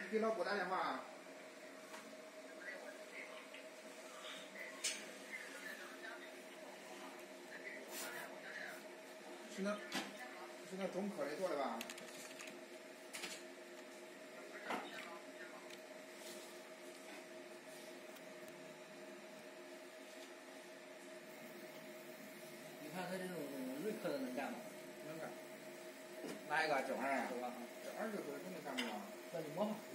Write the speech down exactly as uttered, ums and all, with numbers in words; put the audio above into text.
给老郭打电话。是那，是那中科的做的吧？ 你看他这种瑞克的能干吗？ 能干。哪一个？正二啊？ 对吧？ 正二就可能干不了。 那你摸吧。